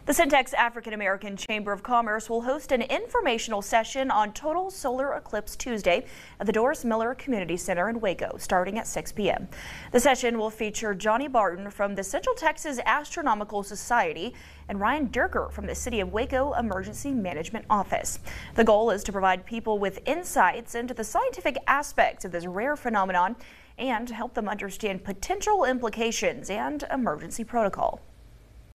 The Syntex African American Chamber of Commerce will host an informational session on total solar eclipse Tuesday at the Doris Miller Community Center in Waco, starting at 6 p.m. The session will feature Johnny Barton from the Central Texas Astronomical Society and Ryan Durker from the City of Waco Emergency Management Office. The goal is to provide people with insights into the scientific aspects of this rare phenomenon and help them understand potential implications and emergency protocol.